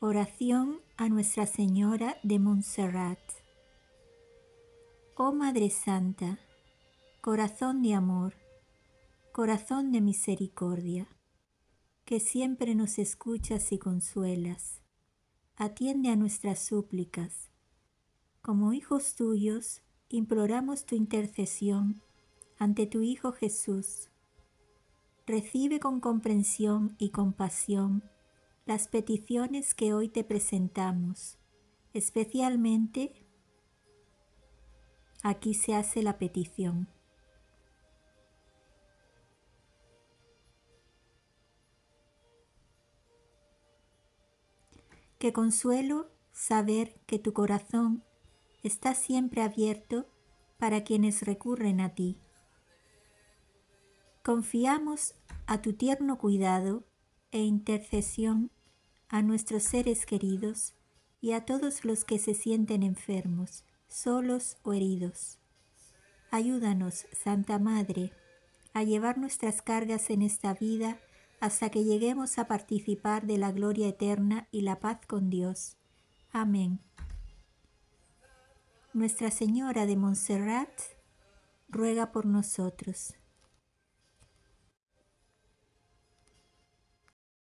Oración a Nuestra Señora de Montserrat. Oh Madre Santa, corazón de amor, corazón de misericordia, que siempre nos escuchas y consuelas, atiende a nuestras súplicas. Como hijos tuyos, imploramos tu intercesión ante tu Hijo Jesús. Recibe con comprensión y compasión las peticiones que hoy te presentamos, especialmente aquí se hace la petición. Qué consuelo saber que tu corazón está siempre abierto para quienes recurren a ti. Confiamos a tu tierno cuidado e intercesión a nuestros seres queridos y a todos los que se sienten enfermos, solos o heridos. Ayúdanos, Santa Madre, a llevar nuestras cargas en esta vida hasta que lleguemos a participar de la gloria eterna y la paz con Dios. Amén. Nuestra Señora de Montserrat, ruega por nosotros.